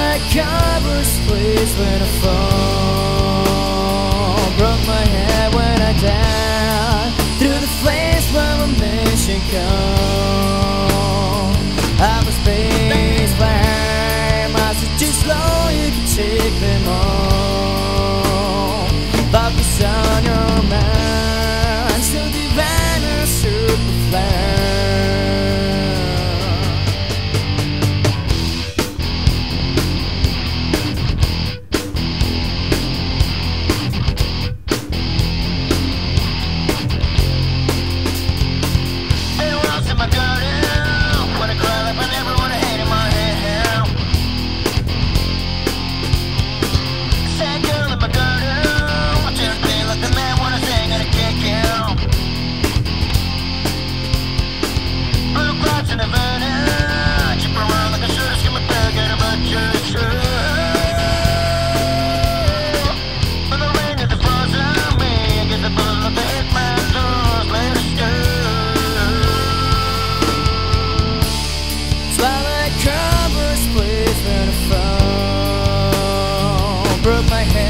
like covers place when I fall. Broke my head when I died. Through the flames when my mission come. I'm a space flame. I said too slow, you can take them all. Focus on your mind, so divine or super flame. Broke my head